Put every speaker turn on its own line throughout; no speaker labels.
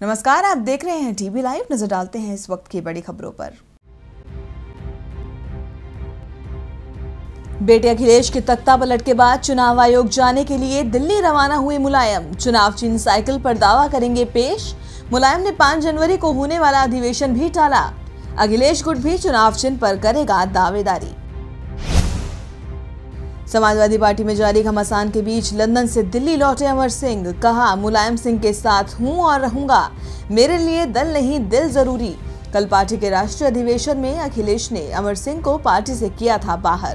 नमस्कार, आप देख रहे हैं टीवी लाइव। नजर डालते हैं इस वक्त की बड़ी खबरों पर। बेटे अखिलेश के तख्ता पलट के बाद चुनाव आयोग जाने के लिए दिल्ली रवाना हुए मुलायम। चुनाव चिन्ह साइकिल पर दावा करेंगे पेश। मुलायम ने 5 जनवरी को होने वाला अधिवेशन भी टाला। अखिलेश गुट भी चुनाव चिन्ह पर करेगा दावेदारी। समाजवादी पार्टी में जारी घमासान के बीच लंदन से दिल्ली लौटे अमर सिंह। कहा, मुलायम सिंह के साथ हूं और रहूंगा, मेरे लिए दल नहीं दिल जरूरी। कल पार्टी के राष्ट्रीय अधिवेशन में अखिलेश ने अमर सिंह को पार्टी से किया था बाहर।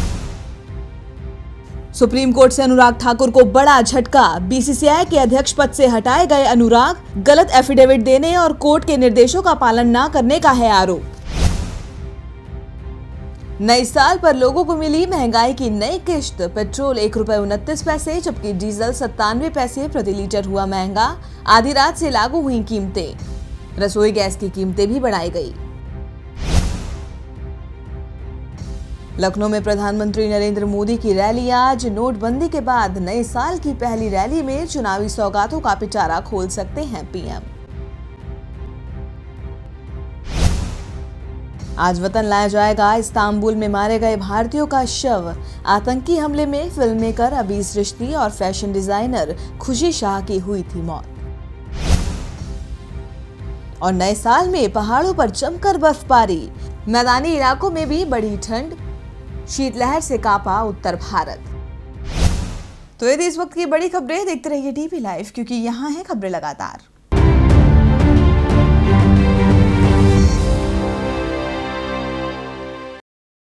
सुप्रीम कोर्ट से अनुराग ठाकुर को बड़ा झटका। बीसीसीआई के अध्यक्ष पद से हटाए गए अनुराग। गलत एफिडेविट देने और कोर्ट के निर्देशों का पालन न करने का है आरोप। नए साल पर लोगों को मिली महंगाई की नई किश्त। पेट्रोल ₹1.29, जबकि डीजल 97 पैसे प्रति लीटर हुआ महंगा। आधी रात से लागू हुई कीमतें। रसोई गैस की कीमतें भी बढ़ाई गई। लखनऊ में प्रधानमंत्री नरेंद्र मोदी की रैली आज। नोटबंदी के बाद नए साल की पहली रैली में चुनावी सौगातों का पिटारा खोल सकते हैं पीएम। आज वतन लाया जाएगा। इस्तांबुल में मारे गए भारतीयों का शव। आतंकी हमले में फिल्म मेकर अबीस रिश्ती और फैशन डिजाइनर खुशी शाह की हुई थी मौत। और नए साल में पहाड़ों पर जमकर बर्फबारी। मैदानी इलाकों में भी बढ़ी ठंड। शीतलहर से कांपा उत्तर भारत। तो ये थी इस वक्त की बड़ी खबरें। देखते रहिए टीवी लाइव, क्योंकि यहाँ है खबरें लगातार।